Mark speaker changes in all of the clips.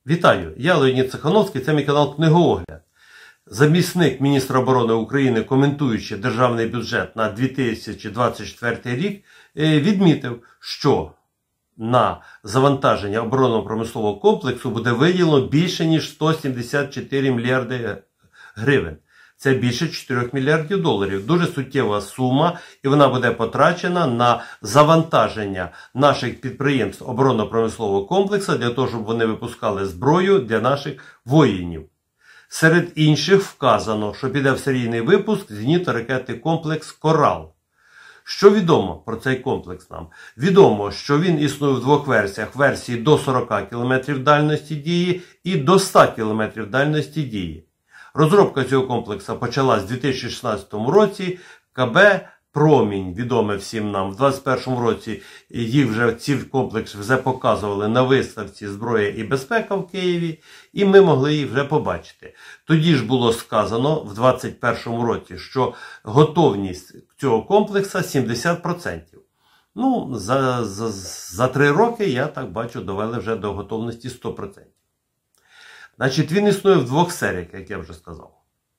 Speaker 1: Вітаю, я Леонід Цехановський, це мій канал Книгоогляд. Замісник міністра оборони України, коментуючи державний бюджет на 2024 рік, відмітив, що на завантаження оборонно-промислового комплексу буде виділено більше, ніж 174 мільярди гривень. Це більше 4 мільярдів доларів. Дуже суттєва сума, і вона буде потрачена на завантаження наших підприємств оборонно-промислового комплексу для того, щоб вони випускали зброю для наших воїнів. Серед інших вказано, що піде в серійний випуск зенітно-ракетний комплекс «Корал». Що відомо про цей комплекс нам? Відомо, що він існує в двох версіях. Версії до 40 км дальності дії і до 100 км дальності дії. Розробка цього комплексу почалась у 2016 році. КБ «Промінь», відоме всім нам, в 2021 році ці комплекси вже показували на виставці «Зброя і безпека» в Києві, і ми могли їх вже побачити. Тоді ж було сказано в 2021 році, що готовність цього комплексу 70%. Ну, за 3 роки, я так бачу, довели вже до готовності 100%. Значить, він існує в двох серіях, як я вже сказав.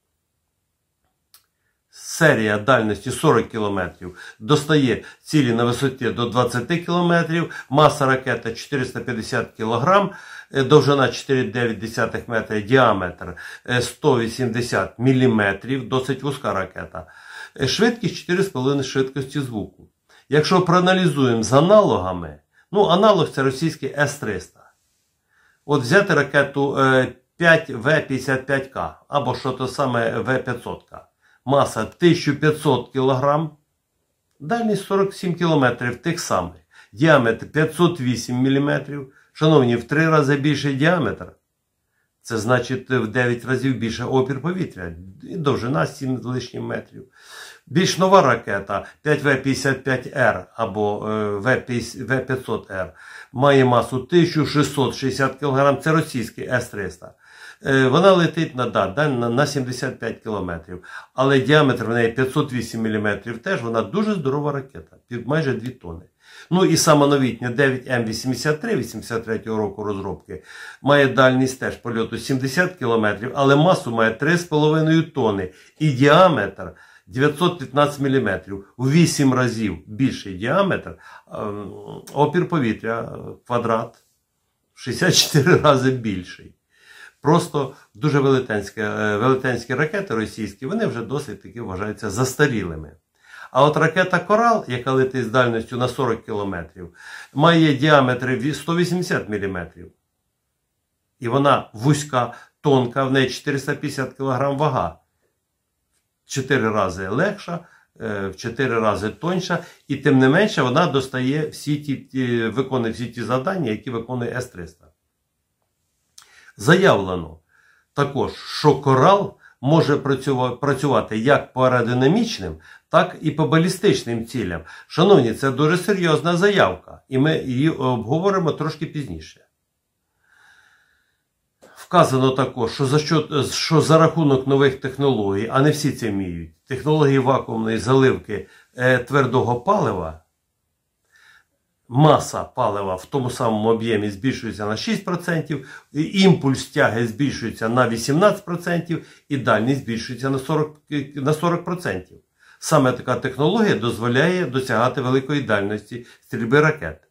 Speaker 1: Серія дальності 40 км достає цілі на висоті до 20 км, маса ракети 450 кг, довжина 4,9 метра, діаметр 180 мм, досить вузька ракета. Швидкість 4,5 швидкості звуку. Якщо проаналізуємо з аналогами, аналог це російський С-300. От взяти ракету 5В-55К, або що то саме В-500К. Маса 1500 кг, дальність 47 км тих самих. Діаметр 508 мм. Шановні, в 3 рази більший діаметр. Це значить в 9 разів більше опір повітря. І довжина 7 з лишнім метрів. Більш нова ракета 5В-55Р або В-500Р має масу 1660 кг, це російський С-300. Вона летить на 75 км, але діаметр в неї 508 мм теж, вона дуже здорова ракета, майже 2 тонни. Ну і сама новітня 9М83, 83-го року розробки, має дальність теж польоту 70 км, але масу має 3,5 тонни і діаметр 915 мм, у 8 разів більший діаметр, опір повітря, квадрат, 64 рази більший. Просто дуже велетенські ракети російські, вони вже досить таки вважаються застарілими. А от ракета «Корал», яка летить з дальністю на 40 км, має діаметр 180 мм. І вона вузька, тонка, в неї 450 кг вага. В 4 рази легша, в 4 рази тоньша, і тим не менше вона достає виконує всі ті завдання, які виконує С-300. Заявлено також, що «Корал» може працювати як по аеродинамічним, так і по балістичним цілям. Шановні, це дуже серйозна заявка, і ми її обговоримо трошки пізніше. Вказано також, що за рахунок нових технологій, а не всі це вміють, технології вакуумної заливки твердого палива, маса палива в тому самому об'ємі збільшується на 6%, імпульс тяги збільшується на 18% і дальність збільшується на 40%. Саме така технологія дозволяє досягати великої дальності стрільби ракет.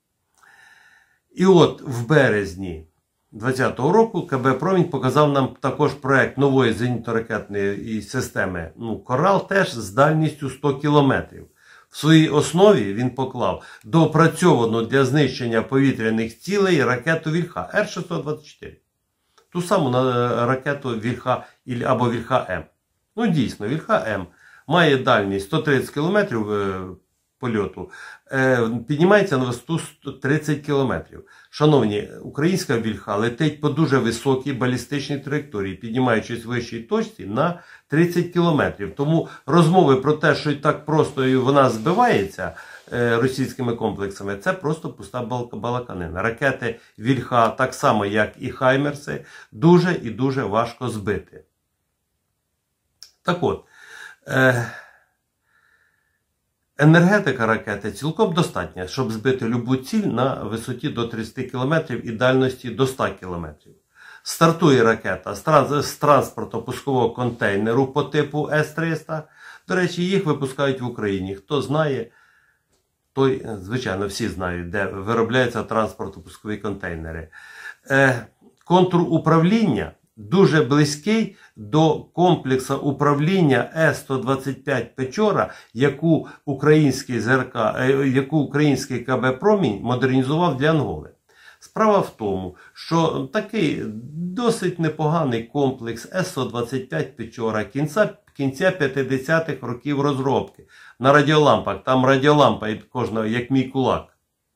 Speaker 1: І от в березні 2020 року КБ «Промінь» показав нам також проект нової зенітно-ракетної системи «Корал», теж з дальністю 100 км. В своїй основі він поклав доопрацьовану для знищення повітряних цілей ракету «Вільха» Р-624. Ту саму ракету «Вільха» або «Вільха-М». Ну дійсно, «Вільха-М» має дальність 130 км польоту, піднімається на висоту 30 км. Шановні, українська «Вільха» летить по дуже високій балістичній траєкторії, піднімаючись в вищій точці на 30 км. Тому розмови про те, що так просто вона збивається російськими комплексами, це просто пуста балаканина. Ракети «Вільха», так само як і «Хаймерси», дуже і дуже важко збити. Так от, енергетика ракети цілком достатня, щоб збити любу ціль на висоті до 30 км і дальності до 100 км. Стартує ракета з транспортно-пускового контейнеру по типу С-300. До речі, їх випускають в Україні. Хто знає, той, звичайно, всі знають, де виробляються транспортно-пускові контейнери. Контур управління дуже близький до комплексу управління С-125 Печора, яку український КБ «Промінь» модернізував для Анголи. Справа в тому, що такий досить непоганий комплекс С-125 Печора кінця 50-х років розробки на радіолампах. Там радіолампа кожного, як мій кулак.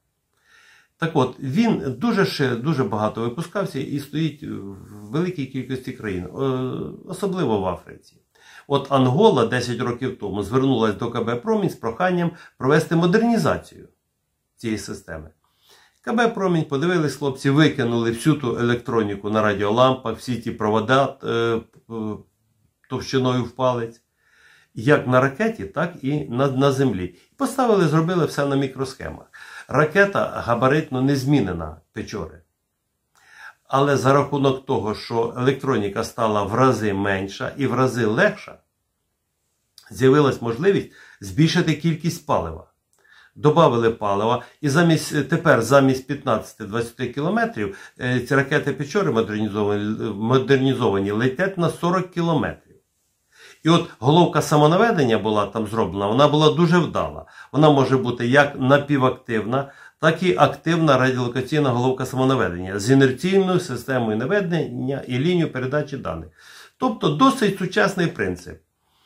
Speaker 1: Так от, він дуже багато випускався і стоїть в великій кількості країн, особливо в Африці. От Ангола 10 років тому звернулася до КБ «Промінь» з проханням провести модернізацію цієї системи. КБ «Промінь» подивились, хлопці, викинули всю ту електроніку на радіолампах, всі ті провода товщиною в палець, як на ракеті, так і на землі. Зробили все на мікросхемах. Ракета габаритно не змінена Печори. Але за рахунок того, що електроніка стала в рази менша і в рази легша, з'явилась можливість збільшити кількість палива. Добавили палива, і тепер замість 15-20 кілометрів ці ракети Печори модернізовані летять на 40 кілометрів. І от головка самонаведення була там зроблена, вона була дуже вдала. Вона може бути як напівактивна, так і активна радіолокаційна головка самонаведення з інерційною системою наведення і лінією передачі даних. Тобто досить сучасний принцип.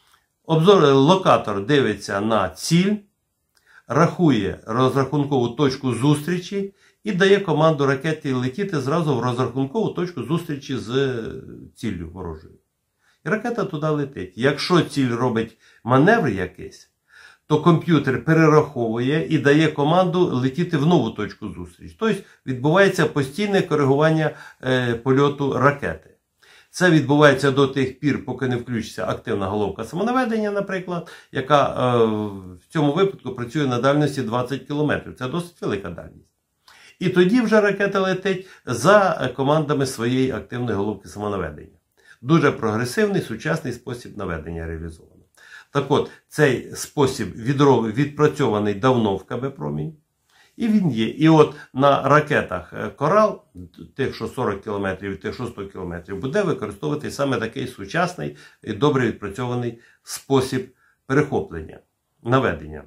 Speaker 1: Локатор дивиться на ціль, рахує розрахункову точку зустрічі і дає команду ракеті летіти зразу в розрахункову точку зустрічі з ціллю ворожою. І ракета туди летить. Якщо ціль робить маневр якийсь, то комп'ютер перераховує і дає команду летіти в нову точку зустрічі. Тобто відбувається постійне коригування польоту ракети. Це відбувається до тих пір, поки не включиться активна головка самонаведення, наприклад, яка в цьому випадку працює на дальності 20 км. Це досить велика дальність. І тоді вже ракета летить за командами своєї активної головки самонаведення. Дуже прогресивний, сучасний спосіб наведення реалізовано. Так от, цей спосіб відпрацьований давно в КБ «Промінь». І він є. І от на ракетах «Корал», тих, що 40 км і тих, що 100 км, буде використовувати саме такий сучасний і добре відпрацьований спосіб перехоплення, наведення.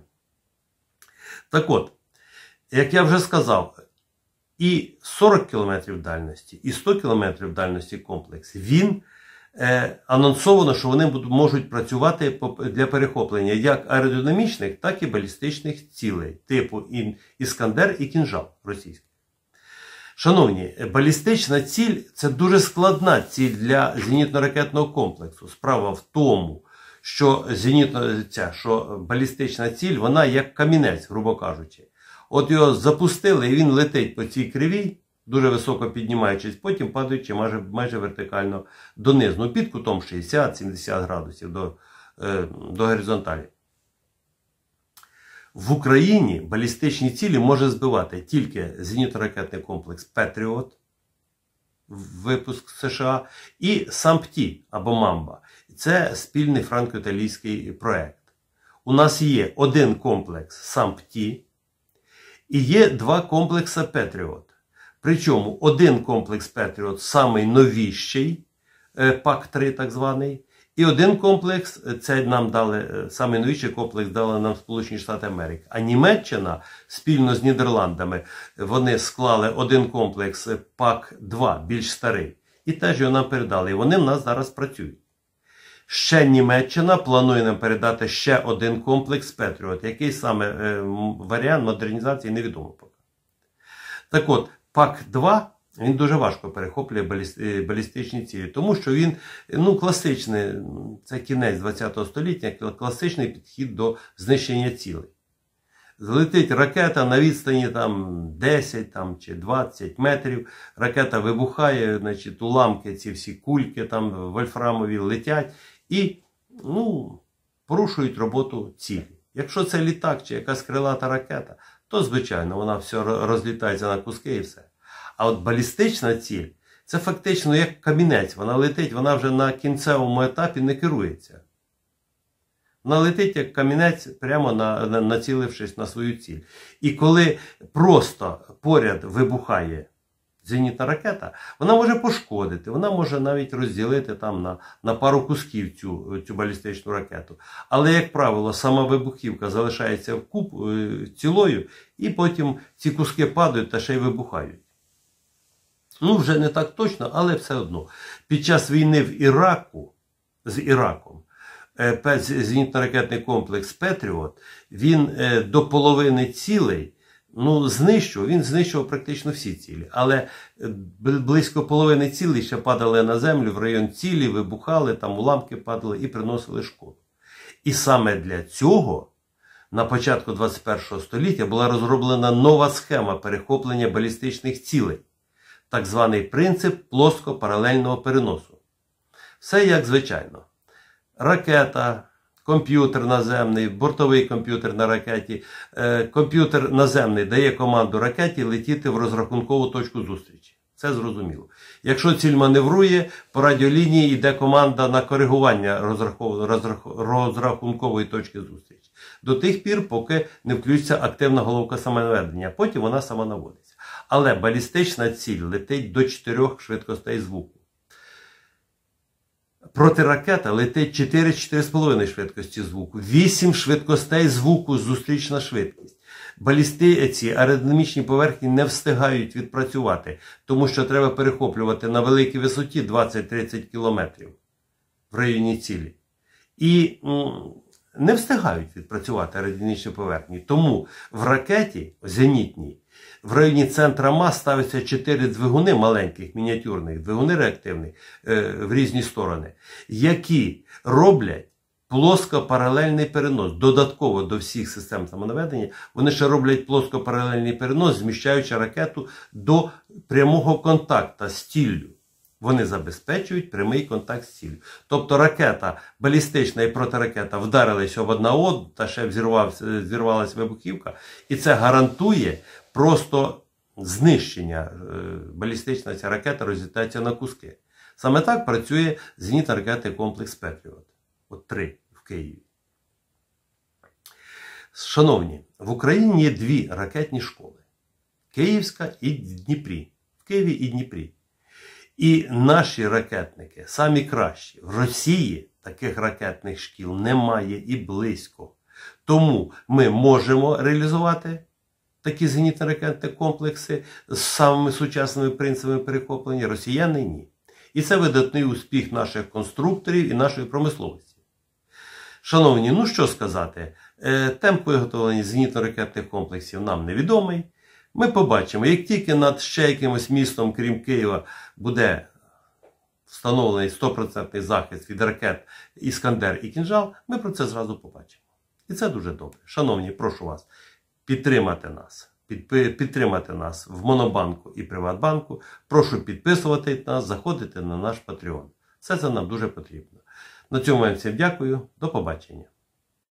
Speaker 1: Так от, як я вже сказав, і 40 км дальності, і 100 км дальності комплекс, він анонсовано, що вони можуть працювати для перехоплення як аеродинамічних, так і балістичних цілей, типу «Іскандер» і «Кінжал» російських. Шановні, балістична ціль – це дуже складна ціль для зенітно-ракетного комплексу. Справа в тому, що балістична ціль, вона як камінець, грубо кажучи. От його запустили, і він летить по цій кривій, дуже високо піднімаючись, потім падаючи майже вертикально донизу, ну, під кутом 60-70 градусів до горизонталі. В Україні балістичні цілі може збивати тільки зенітно-ракетний комплекс «Петріот», випуск США, і «САМПТІ» або «Мамба». Це спільний франко-італійський проект. У нас є один комплекс «САМПТІ» і є два комплекси «Петріот». Причому один комплекс «Петріот» самий новіший, ПАК-3 так званий, і один комплекс, це нам дали, самий новіший комплекс дали нам Сполучені Штати Америки. А Німеччина спільно з Нідерландами, вони склали один комплекс ПАК-2, більш старий, і теж його нам передали. І вони в нас зараз працюють. Ще Німеччина планує нам передати ще один комплекс «Петріот». Який саме варіант модернізації, невідомо поки. Так от, ПАК-2, він дуже важко перехоплює балістичні цілі, тому що він, класичний, це кінець ХХ століття, класичний підхід до знищення цілей. Злетить ракета на відстані 10 чи 20 метрів, ракета вибухає, значить, уламки, ці всі кульки вольфрамові летять і порушують роботу цілі. Якщо це літак чи якась крилата ракета, то, звичайно, вона все розлітається на куски і все. А от балістична ціль, це фактично як камінець. Вона летить, вона вже на кінцевому етапі не керується. Вона летить як камінець, прямо націлившись на свою ціль. І коли просто поряд вибухає зенітна ракета, вона може пошкодити, вона може навіть розділити там на пару кусків цю балістичну ракету. Але, як правило, сама вибухівка залишається цілою, і потім ці куски падають та ще й вибухають. Ну, вже не так точно, але все одно. Під час війни з Іраком, зенітно-ракетний комплекс «Петріот», він до половини цілей знищував практично всі цілі. Але близько половини цілей ще падали на землю, в район цілі, вибухали, там уламки падали і приносили шкоду. І саме для цього на початку 21 століття була розроблена нова схема перехоплення балістичних цілей. Так званий принцип плоско-паралельного переносу. Все як звичайно. Ракета, комп'ютер наземний, бортовий комп'ютер на ракеті. Комп'ютер наземний дає команду ракеті летіти в розрахункову точку зустрічі. Це зрозуміло. Якщо ціль маневрує, по радіолінії йде команда на коригування розрахункової точки зустрічі. До тих пір, поки не включиться активна головка самонаведення. Потім вона сама наводиться. Але балістична ціль летить до 4 швидкостей звуку. Протиракета летить 4-4,5 швидкості звуку. 8 швидкостей звуку зустрічна швидкість. Ці аеродинамічні поверхні не встигають відпрацювати, тому що треба перехоплювати на великій висоті 20-30 кілометрів в районі цілі. І не встигають відпрацювати аеродинамічні поверхні. Тому в ракеті зенітній в районі центра мас ставиться 4 двигуни маленьких, мініатюрних, двигуни реактивних в різні сторони, які роблять плоско-паралельний перенос. Додатково до всіх систем самонаведення вони ще роблять плоско-паралельний перенос, зміщаючи ракету до прямого контакту з ціллю. Вони забезпечують прямий контакт з ціллю. Тобто ракета балістична і протиракета вдарилися об одна одну, та ще зірвалася вибухівка. І це гарантує просто знищення. Балістична ця ракета розлітається на куски. Саме так працює зенітно-ракетний комплекс «Петріот». От 3 в Києві. Шановні, в Україні є 2 ракетні школи. Київська і Дніпрі. В Києві і Дніпрі. І наші ракетники самі кращі. В Росії таких ракетних шкіл немає і близько. Тому ми можемо реалізувати такі зенітно-ракетні комплекси з самими сучасними принципами перехоплення. Росіяни – ні. І це видатний успіх наших конструкторів і нашої промисловості. Шановні, ну що сказати, темп виготовлення зенітно-ракетних комплексів нам невідомий. Ми побачимо, як тільки над ще якимось містом, крім Києва, буде встановлений 100% захист від ракет «Іскандер» і «Кінжал», ми про це зразу побачимо. І це дуже добре. Шановні, прошу вас підтримати нас в Монобанку і Приватбанку. Прошу підписувати нас, заходити на наш Patreon. Все це нам дуже потрібно. На цьому я всім дякую. До побачення.